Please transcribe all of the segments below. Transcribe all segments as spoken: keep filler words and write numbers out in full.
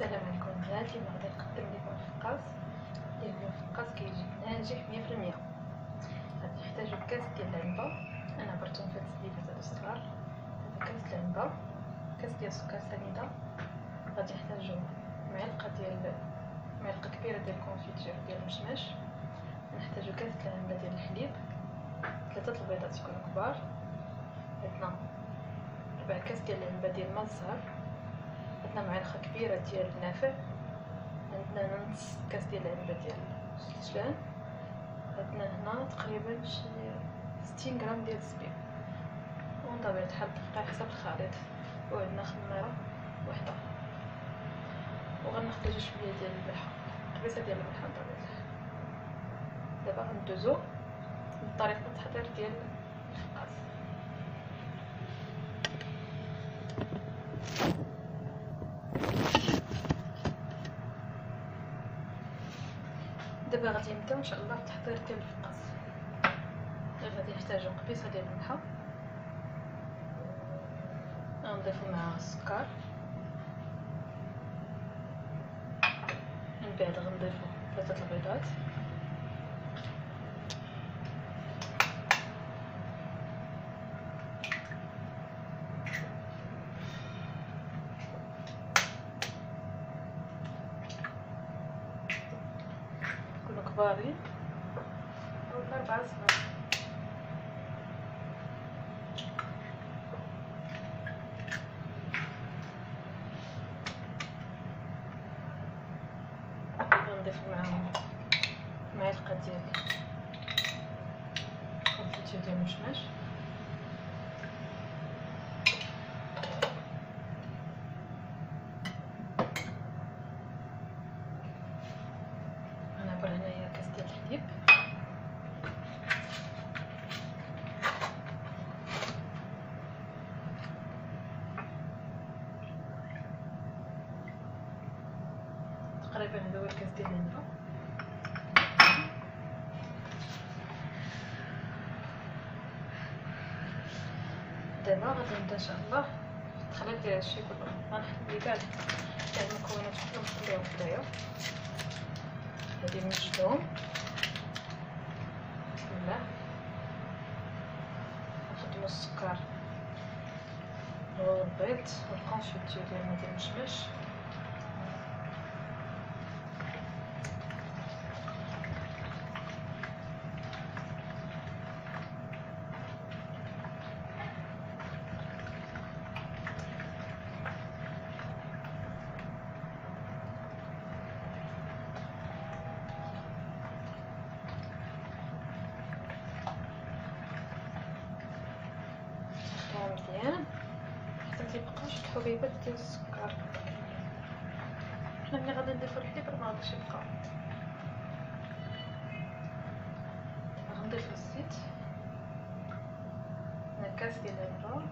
السلام عليكم بناتي. اليوم غادي نقدم لكم الفقاس ديال الفقاس كيجي ناجح مية في المية. غادي نحتاجو كاس ديال العنبه، انا عبرتهم في هاد السليفات هادو الصغار. هذا كاس العنبه، كاس ديال السكر سنيده، غادي نحتاجو معلقه ديال معلقه كبيره ديال الكونفيتور ديال المشماش، نحتاجو كاس العنبه ديال الحليب، ثلاثه البيضات يكونوا كبار، عندنا ربع كاس ديال العنبه ديال الماء الزهر، عندنا معلقه كبيره ديال النافع، عندنا نص كاس ديال العنبه ديال الشلان، عندنا هنا تقريبا شي ستين غرام ديال الزبيب، ومن طبيعه الحال الدقيق على حسب الخليط، وعندنا خماره وحده، وغنحتاجو شويه ديال الملح، قبيصه ديال الملح بطبيعه الحال. دابا غندوزو لطريقه التحضير ديال الفقاس. دابا غادي نبداو ان شاء الله في التحضير ديال الفقاس. غادي نحتاجو قبيصه ديال الملح، غنضيفو معاها السكر، من بعد غنضيفو ثلاثه البيضات، يكونوا كبارين ولا ربعه صغار. غنضيف معاهم معلقه ديال الكونفيتور ديال المشماش، غنعبر هنايا كاس ديال الحليب، تقريبا هذا هو الكاس ديال العنبه. دابا غادي نبدا ان شاء الله في التخليط ديال هادشي كله. غنحط لي كاع كاع المكونات كلهم نخليهم في الدايره، غادي نمشطهم بسم الله. نخدمو السكر والبيض والكونفيتور ديالنا ديال المشماش، مزيان حتى متيبقاوش الحبيبات ديال السكر. حنا ملي غادي نضيفو الحليب راه مغاديش يبقاو. دابا غنضيفو الزيت، هنا كاس ديال العنبه،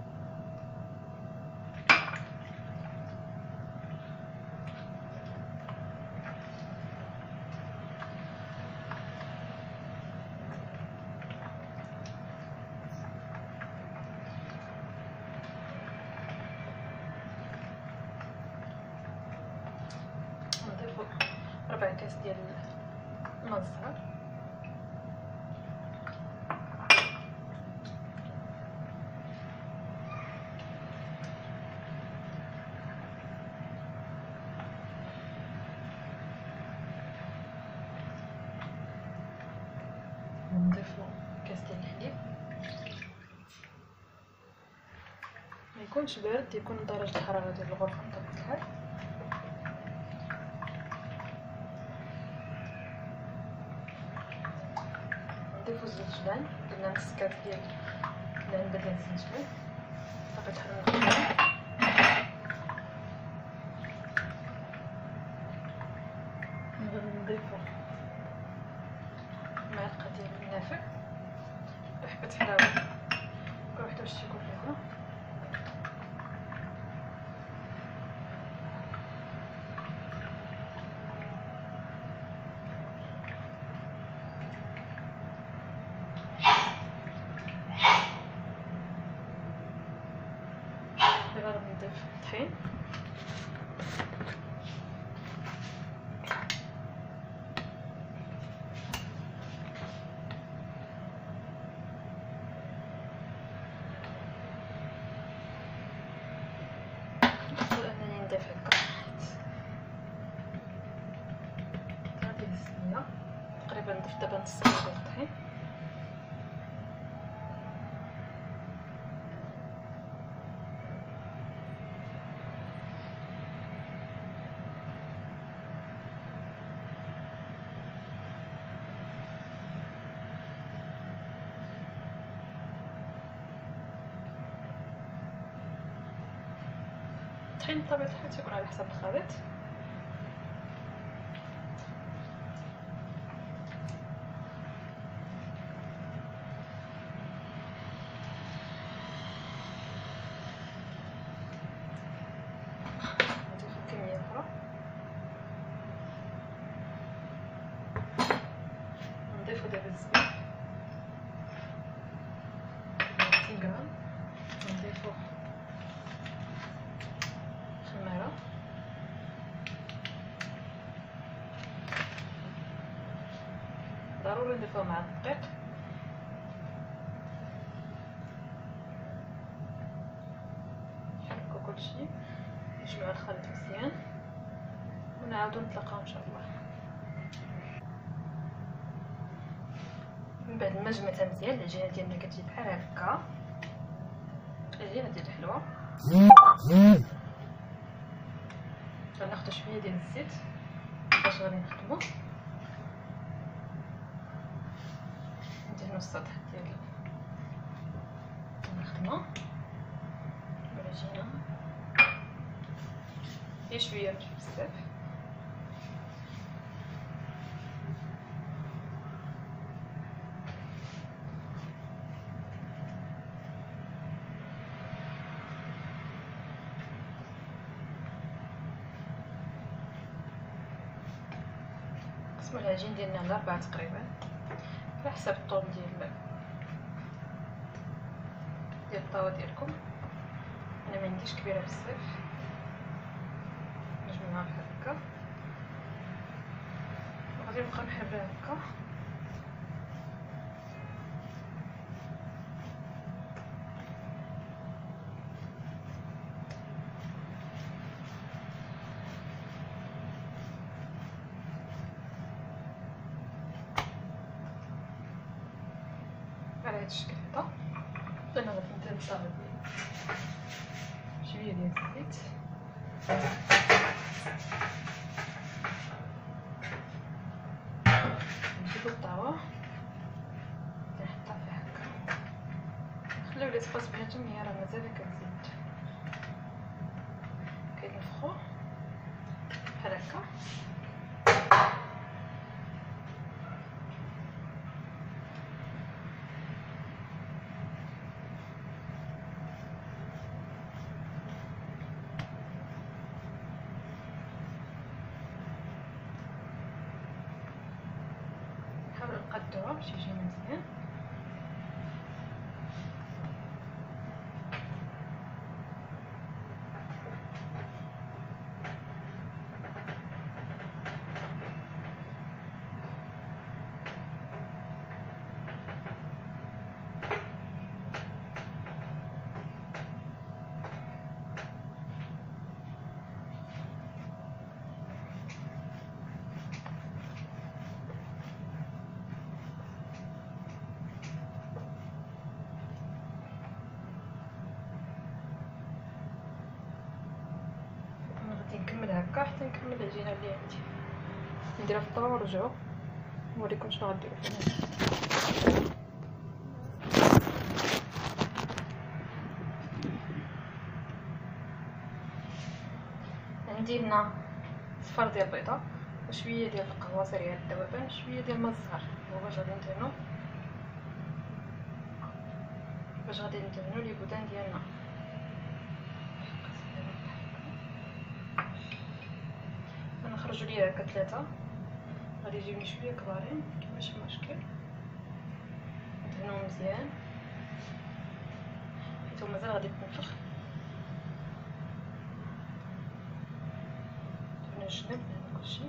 نضيفو ربع كاس ديال الماء الزهر، نضيفو كاس ديال الحليب، ما يكونش بارد، يكون درجه الحراره ديال الغرفه بطبيعه الحال. نضيفو الزنجبان، درنا نص كاس ديال العنبه ديال الزنجبان، بطبيعه الحال نقلبو. غادي نضيفو معلقه ديال النافع وحبه حلاوه، كل وحده واش تيكون فيها. دابا غادي نضيف الطحين، نضيف دابا نص كيلو ديال الطحين. الطحين بطبيعة الحال تيكون على حسب الخليط. نضيف كمية أخرى، نضيفو دابا الزبيب ميتين غرام، نضيفو خمارة، ضروري نضيفوها مع الدقيق، نحركو كلشي نجمعو الخليط مزيان ونعاودو نتلاقاو ان شاء الله. من بعد ما جمعتها مزيان العجينه ديالنا كتجي بحال هكا، العجينه ديال الحلوه. غناخدو شويه ديال الزيت باش غادي نخدمو، ندهنو السطح ديال الخدمه بالعجينه، غير شويه ماشي بزاف. نقسمو العجين ديالنا على ربعة تقريبا على حسب الطول ديال ديال الطاوه ديالكم. انا ما عنديش كبيره بزاف، نجمعها بحال هكا وغادي نبقى نحرها هكا. على هاد الشكل هذا. انا غادي ندير الطاوه ديالي شويه ديال الزيت، نجيبو الطاوه نحطها فيها هكا، نخليو ليسباس بيناتهم، هي راه مازال كتزيد، كنفخو بحال هكا. نحاولو نقادوها باش يجينا مزيان. نكمل هكا حتى نكمل العجينه اللي عندي، نديرها في الطاوه ونرجعو نوريكم شنو غنديرو فيها. عندي هنا صفر ديال البيضه وشويه ديال القهوه سريعه الذوبان، شويه ديال الماء الزهر. هو باش غادي ندهنو باش غادي ندهنو لي بودان ديالنا. نخرجوا ليا هكا ثلاثه، غادي يجيوني شويه كبارين ماشي مشكل، ندهنوهم مزيان حيت مازال غادي تنفخ. درنا الجناب هنا كلشي،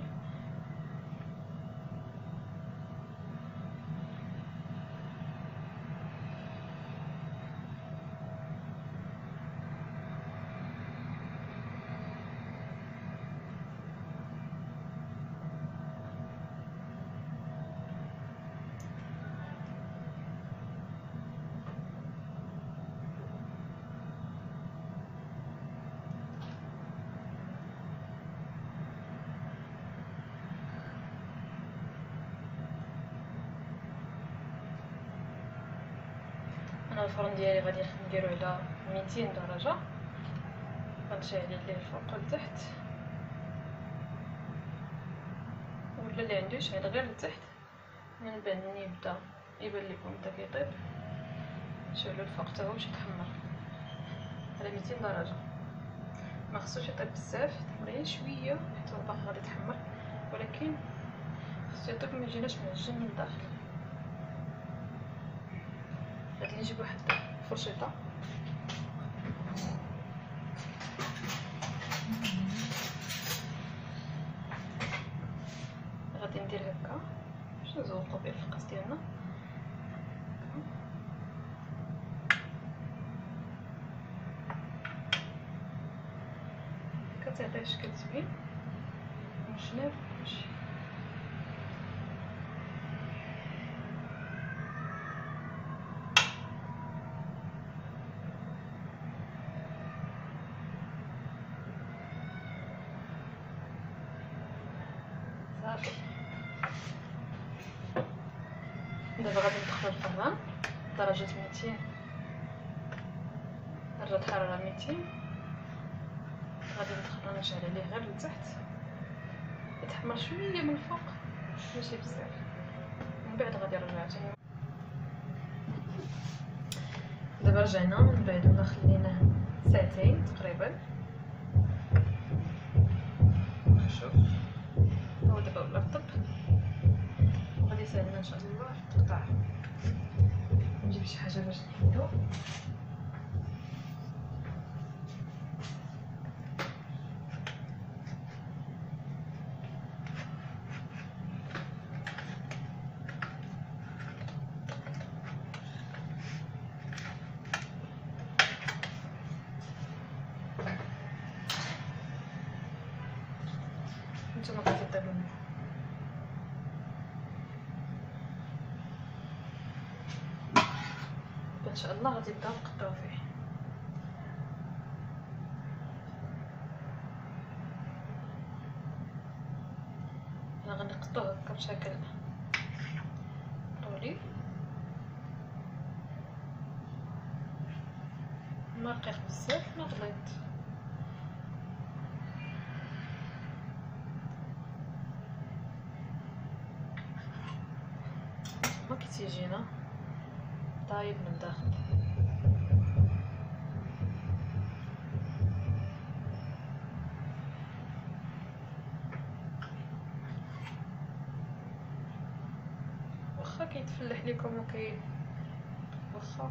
انا الفرن ديالي غادي نديرو على ميتين درجه، غنشعل ليه الفوق والتحت، ولا اللي عنده يشعل غير لتحت. من بعد ملي يبدا يبان لكم بدا كيطيب شعلو الفوق حتى هو باش يتحمر على ميتين درجه. ما خصوش يطيب بزاف، غير شويه حيت هو باقي غادي يتحمر، ولكن خصو يطيب ما يجيناش معجن من الداخل. غادي نجيب واحد الفرشيطه غادي ندير هكا باش نزوقو بيه الفقاس ديالنا. كتعطيه شكل زوين وشناف كلشي. صافي دابا غادي ندخلو الفران درجة ميتين، درجة حرارة ميتين. غادي ندخلو نشعل عليه غير لتحت يتحمر شويه من الفوق ماشي بزاف، من بعد غادي نرجع تاني. دابا رجعنا من بعد ما خليناه ساعتين تقريبا. شوف هو دابا ولا رطب، غادي يساعدنا ان شاء الله في التقطاع. نجيب شي حاجه باش نحيدو. نتوما كتطيبوا ان شاء الله غادي نبداو نقطعو فيه. انا غنقطعو هكا بشكل طولي، ما رقيق بزاف ما غليظ. ما كتيجينا طايب من الداخل. واخا كيتفلح لكم وكي واخا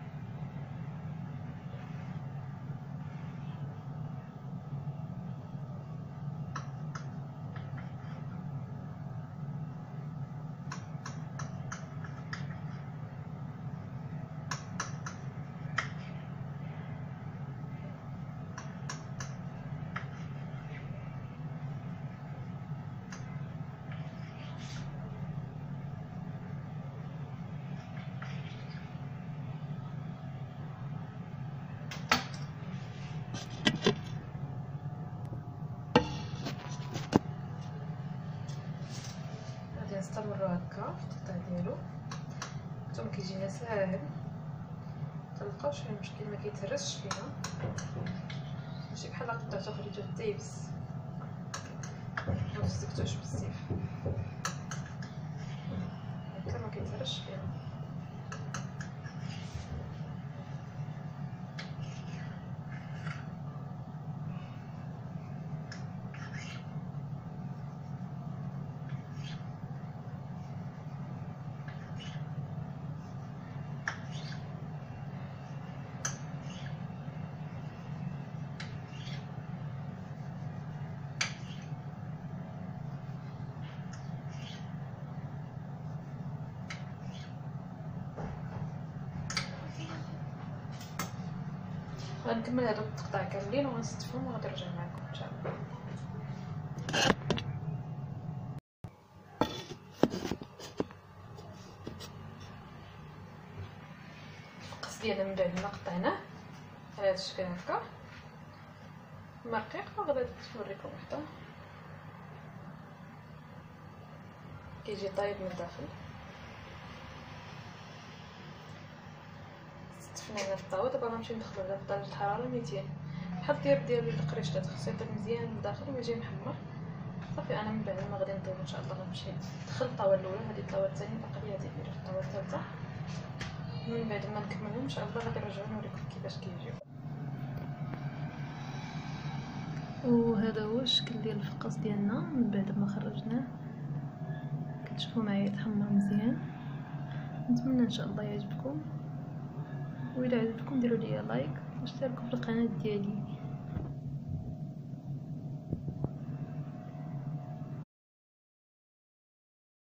نستمروا هكا في التقطيع ديالو. نتوما كيجينا ساهل، متلقاوش فيه مشكل، ما كيتهرسش فينا، ماشي بحال قطعتو خليتو حتى يبس متسكتوش بزاف هكا، ما كيتهرسش فينا. غنكمل هادوك التقطاع كاملين وغنستفهم وغادي نرجع معكم ان شاء الله. الفقاس ديالنا من بعد ما قطعناه على هاد الشكل هكا ما رقيق، وغادي نوريكم وحده كيجي طايب من الداخل. سخنينا الطاوه. دابا غنمشي ندخلو على درجه الحراره ميتين. بحال الديار ديال القريشات خصو يطيب مزيان من الداخل ويجي محمر. صافي انا من بعد ما غادي نطيب ان شاء الله غنمشي ندخل الطاوه الاولى، هذه الطاوه الثانيه باقي لي هذه ندير في الطاوه الثالثه. من بعد ما نكملهم ان شاء الله غادي نرجعو نوريكم كيفاش كيجيو. وهذا هو الشكل ديال الفقاس ديالنا من بعد ما خرجناه. كتشوفوا معايا تحمر مزيان. نتمنى ان شاء الله يعجبكم، وإلا عجبكم ديروا لي لايك واشتركوا في القناه ديالي.